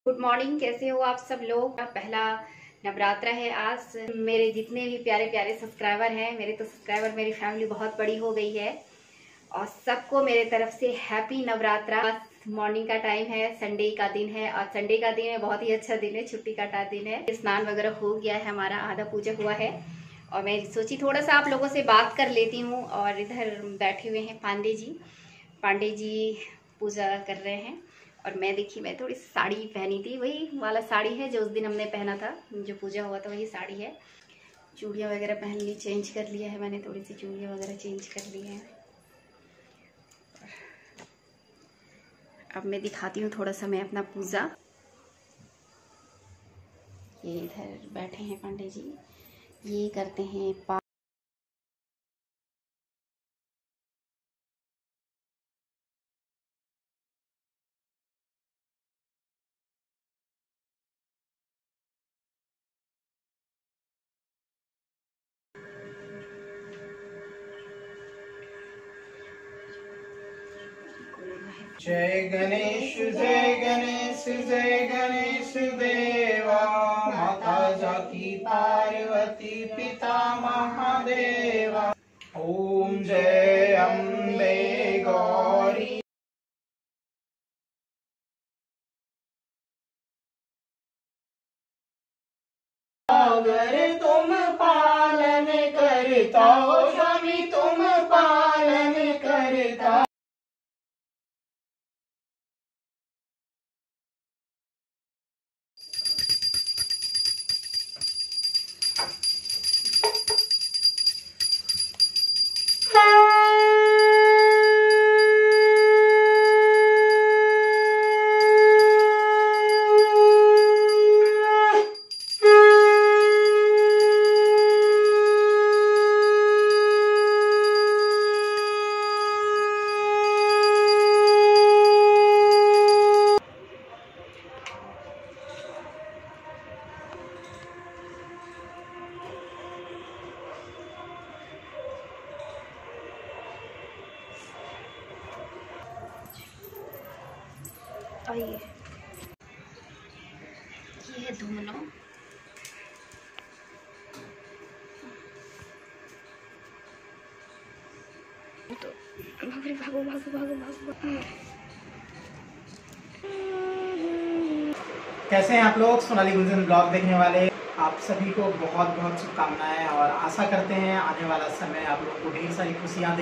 Good morning, कैसे हो आप सब लोग। पहला नवरात्रा है आज। मेरे जितने भी प्यारे प्यारे सब्सक्राइबर हैं, मेरी फैमिली बहुत बड़ी हो गई है और सबको मेरे तरफ से हैप्पी नवरात्रा। मॉर्निंग का टाइम है, संडे का दिन है और संडे का दिन है, बहुत ही अच्छा दिन है, छुट्टी का दिन है। स्नान वगैरह हो गया है, हमारा आधा पूजा हुआ है और मैं सोची थोड़ा सा आप लोगों से बात कर लेती हूँ। और इधर बैठे हुए हैं पांडे जी पूजा कर रहे हैं। और मैं देखिए, मैं थोड़ी साड़ी पहनी थी, वही वाला साड़ी है जो उस दिन हमने पहना था, जो पूजा हुआ था वही साड़ी है। चूड़ियाँ वगैरह पहन ली, चेंज कर लिया है मैंने, थोड़ी सी चूड़ियाँ वगैरह चेंज कर ली हैं। अब मैं दिखाती हूँ थोड़ा सा मैं अपना पूजा। ये इधर बैठे हैं पांडे जी, ये करते हैं जय गणेश जय गणेश जय गणेश देवा। माता जाकी पार्वती पिता महादेवा। ओम जय अम्बे गौरी। अगर तुम पालन करता हो स्वामी, तुम पालन करता। आइए, ये है धुमलो। तो भागो भागो भागो भागो। कैसे हैं आप लोग। सोनाली गुंजन ब्लॉग देखने वाले आप सभी को बहुत बहुत शुभकामनाएं और आशा करते हैं आने वाला समय आप लोगों को ढेर सारी खुशियां